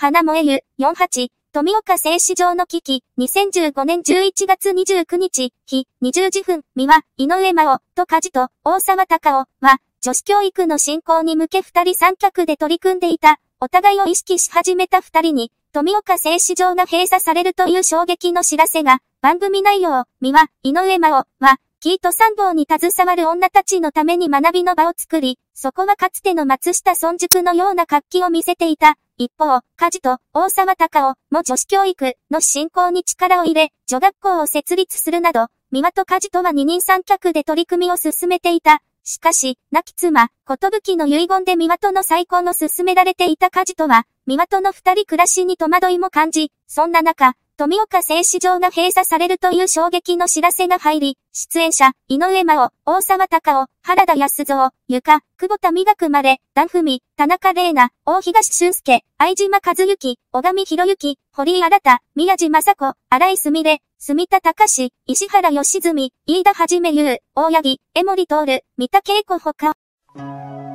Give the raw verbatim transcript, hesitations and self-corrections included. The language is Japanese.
花萌えゆ、よんじゅうはち、富岡製糸場の危機、にせんじゅうごねんじゅういちがつにじゅうくにち、日、にじゅうじふん、三輪、井上真央、と梶と、大沢たかお、は、女子教育の振興に向け二人三脚で取り組んでいた、お互いを意識し始めた二人に、富岡製糸場が閉鎖されるという衝撃の知らせが、番組内容、三輪、井上真央、は、キート参謀に携わる女たちのために学びの場を作り、そこはかつての松下村塾のような活気を見せていた。一方、梶と大沢たかおも女子教育の振興に力を入れ、女学校を設立するなど、三輪と梶とは二人三脚で取り組みを進めていた。しかし、亡き妻、寿の遺言で三輪との再婚を進められていた梶とは、三輪との二人暮らしに戸惑いも感じ、そんな中、富岡製糸場が閉鎖されるという衝撃の知らせが入り、出演者、井上真央、大沢たかお、原田康造、ゆか、久保田美学まれ、段文、田中玲奈、大東俊介、相島和之、小上博之、堀井新、宮地雅子、新井すみれ、住田隆、石原良純、飯田はじめ優、大八木、江森徹、三田恵子ほか。